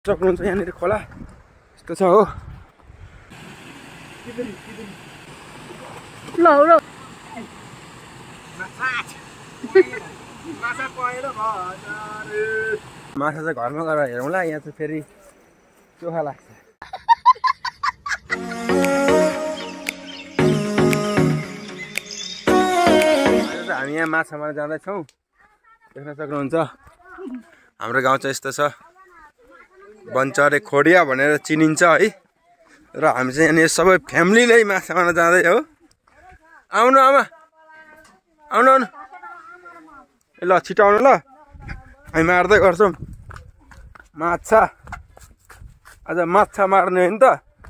सक्नुहुन्छ यहाँनिर खोला यस्तो छ हो ल ल माछा चाहिँ घरमा गएर हेरौँला यहाँ चाहिँ फेरि चोखा लाग्छ हामी यहाँ माछा मार्न जाँदैछौँ देख्न सक्नुहुन्छ हाम्रो गाउँ चाहिँ यस्तो छ बन्चरे खोडिया भनेर चिनिन्छ है र हामी चाहिँ यहाँनिर सबै फ्यामिलीले माछा मार्न जाँदै हो आउनु आमा आउनु आउनु ल छिटो आउनु ल हामी मार्दै गर्छौँ माछा आज माछा मार्ने हो नि त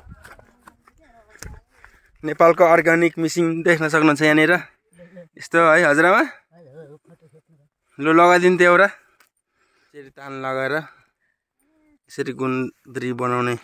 नेपालको अर्ग्यानिक मिसिन देख्न सक्नुहुन्छ यहाँनिर यस्तो है हजुरआमा लु लगाइदिन्थ्यो एउटा यसरी तान लगाएर यसरी गुन्द्री बनाउने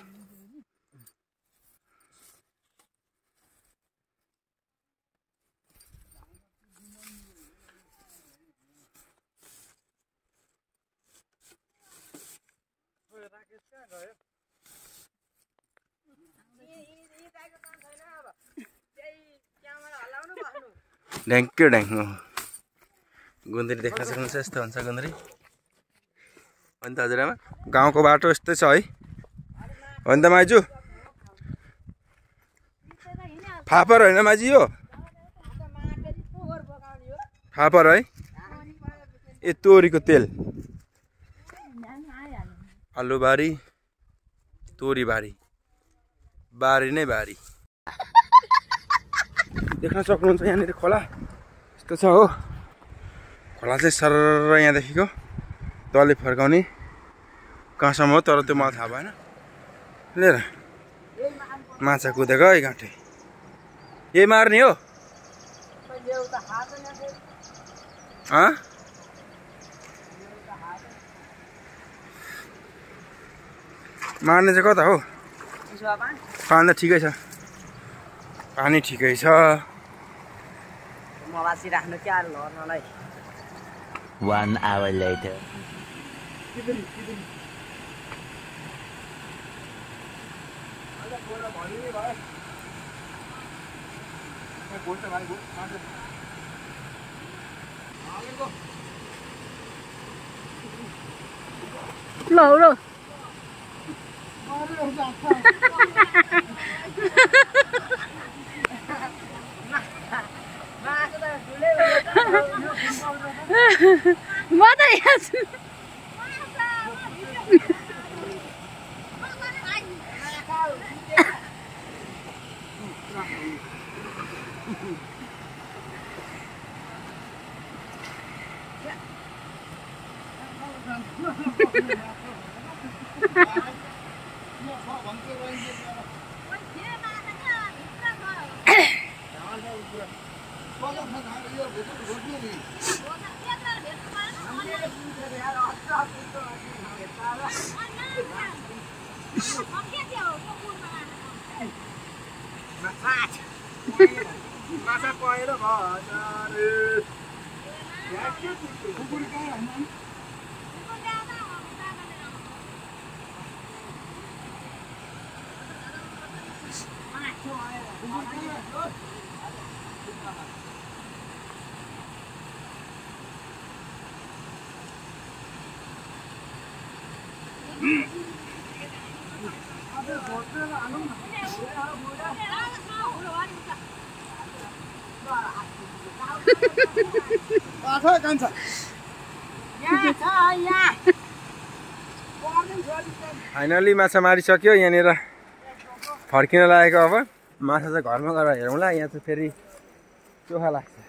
ढ्याङ्क्यो ढ्याङ्गो गुन्द्री देख्न सक्नुहुन्छ यस्तो हुन्छ गुन्द्री अनि त हजुरआमा गाउँको बाटो यस्तै छ है हो नि त माइजू फापर होइन माइजी यो फापर है ए तोरीको तेल आलुबारी तोरीबारी बारी नै बारी देख्न सक्नुहुन्छ यहाँनिर खोला यस्तो छ हो खोला चाहिँ सर यहाँदेखिको तले फर्काउने कहाँसम्म हो तर त्यो मलाई थाहा भएन लिएर माछा कुदेको है घाँटे यही मार्ने हो मार्ने चाहिँ कता हो पानी त ठिकै छ पानी ठिकै छ मलासी राख्नु क्या लर्नलाई 1 hour later. ल ल म त यहाँ छु माछा पहेँलो फाइनली माछा मारिसक्यो यहाँनिर फर्किन लागेको अब माछा चाहिँ घरमा गएर हेरौँला यहाँ चाहिँ फेरि चोखा लाग्छ